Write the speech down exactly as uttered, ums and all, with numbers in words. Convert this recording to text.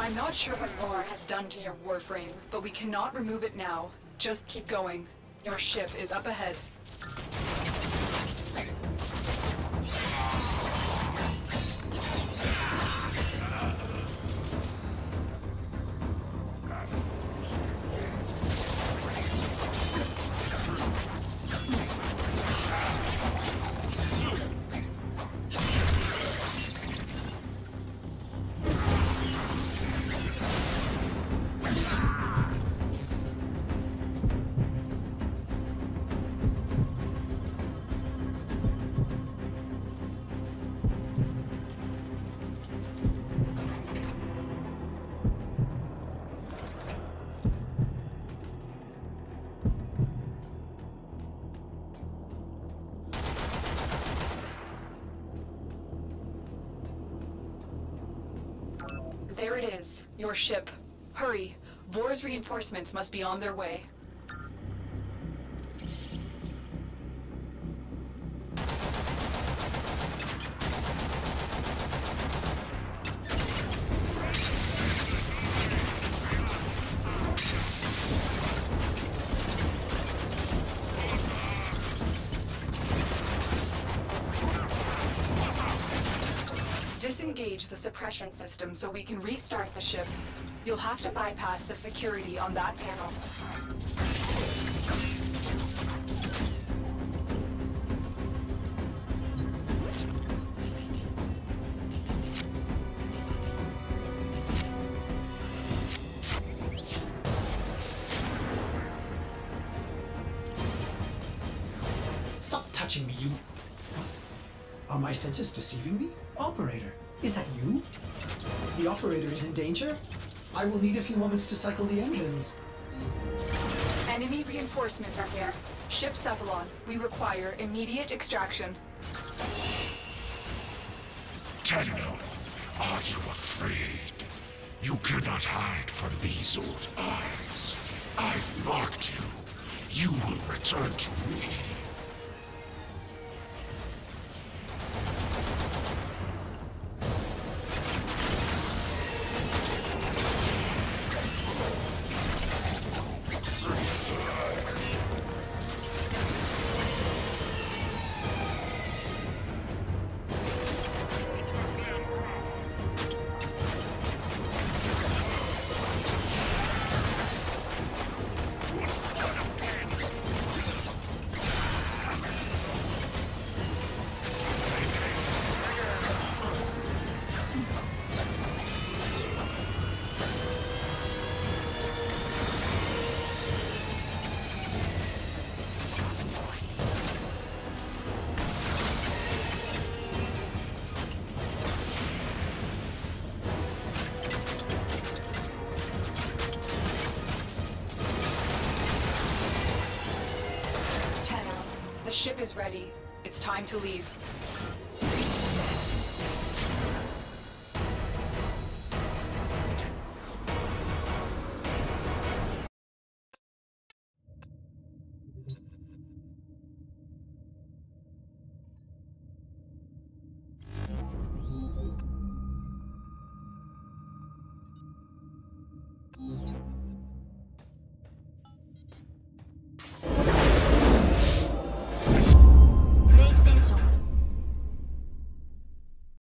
I'm not sure what Var has done to your warframe, but we cannot remove it now. Just keep going. Your ship is up ahead. There it is, your ship. Hurry, Vor's reinforcements must be on their way. Disengage the suppression system so we can restart the ship. You'll have to bypass the security on that panel. Stop touching me, you... What? Are my senses deceiving me? Operator, is that you? The operator is in danger? I will need a few moments to cycle the engines. Enemy reinforcements are here. Ship Cephalon, we require immediate extraction. Tenno, are you afraid? You cannot hide from these old eyes. I've marked you. You will return to me. The ship is ready. It's time to leave.